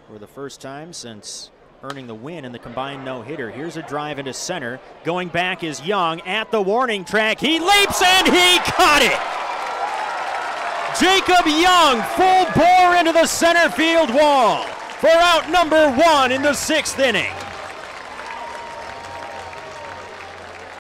for the first time since earning the win in the combined no-hitter. Here's a drive into center. Going back is Young at the warning track. He leaps and he caught it! Jacob Young full bore into the center field wall for out number 1 in the 6th inning.